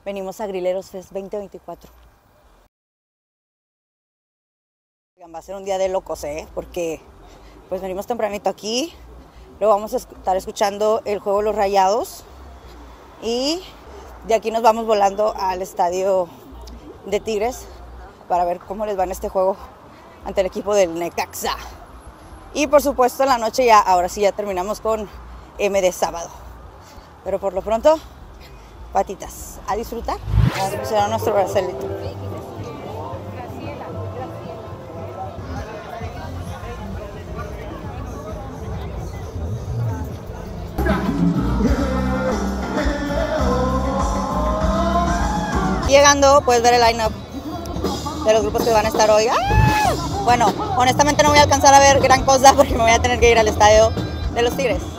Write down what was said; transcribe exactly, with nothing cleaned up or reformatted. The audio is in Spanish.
venimos a Grileros Fest veinte veinticuatro. Va a ser un día de locos, ¿eh? Porque pues venimos tempranito aquí, luego vamos a estar escuchando el juego de los Rayados y de aquí nos vamos volando al estadio de Tigres para ver cómo les va en este juego ante el equipo del Necaxa. Y por supuesto en la noche ya, ahora sí ya terminamos con M de sábado. Pero por lo pronto, patitas, a disfrutar. Vamos a pusieron nuestro bracelete. Llegando puedes ver el line-up de los grupos que van a estar hoy. ¡Ah! Bueno, honestamente no voy a alcanzar a ver gran cosa porque me voy a tener que ir al estadio de los Tigres.